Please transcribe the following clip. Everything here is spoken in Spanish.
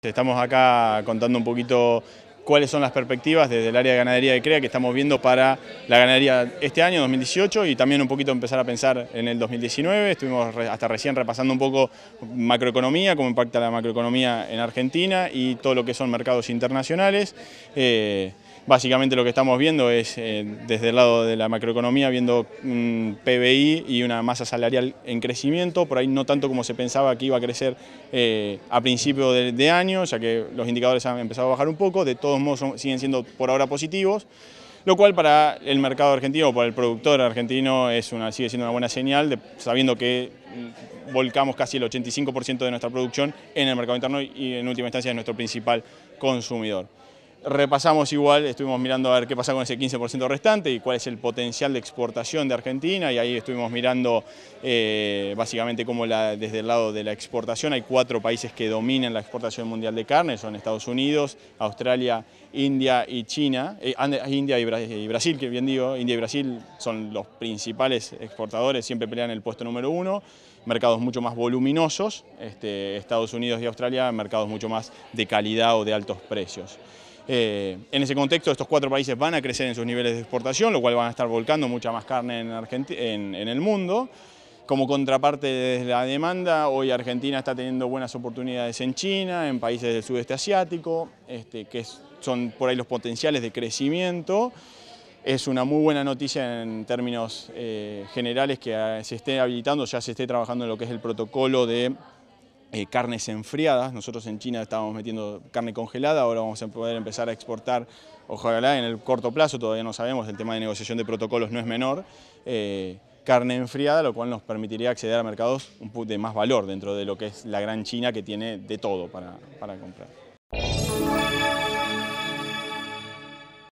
Estamos acá contando un poquito cuáles son las perspectivas desde el área de ganadería de CREA que estamos viendo para la ganadería este año, 2018, y también un poquito empezar a pensar en el 2019. Estuvimos hasta recién repasando un poco macroeconomía, cómo impacta la macroeconomía en Argentina y todo lo que son mercados internacionales. Básicamente lo que estamos viendo es, desde el lado de la macroeconomía, viendo un PBI y una masa salarial en crecimiento, por ahí no tanto como se pensaba que iba a crecer a principio de año, ya que los indicadores han empezado a bajar un poco. De todos modos siguen siendo por ahora positivos, lo cual para el mercado argentino o para el productor argentino sigue siendo una buena señal, sabiendo que volcamos casi el 85% de nuestra producción en el mercado interno y en última instancia es nuestro principal consumidor. Repasamos igual, estuvimos mirando a ver qué pasa con ese 15% restante y cuál es el potencial de exportación de Argentina, y ahí estuvimos mirando básicamente cómo desde el lado de la exportación hay 4 países que dominan la exportación mundial de carne, son Estados Unidos, Australia, India y China, India y Brasil, que bien digo, India y Brasil son los principales exportadores, siempre pelean el puesto número 1, mercados mucho más voluminosos, Estados Unidos y Australia, mercados mucho más de calidad o de altos precios. En ese contexto, estos 4 países van a crecer en sus niveles de exportación, lo cual van a estar volcando mucha más carne en el mundo. Como contraparte de la demanda, hoy Argentina está teniendo buenas oportunidades en China, en países del sudeste asiático, que son por ahí los potenciales de crecimiento. Es una muy buena noticia en términos generales que se esté habilitando, ya se esté trabajando en lo que es el protocolo de carnes enfriadas. Nosotros en China estábamos metiendo carne congelada, ahora vamos a poder empezar a exportar, ojalá en el corto plazo, todavía no sabemos, el tema de negociación de protocolos no es menor, carne enfriada, lo cual nos permitiría acceder a mercados de más valor dentro de lo que es la gran China, que tiene de todo para comprar.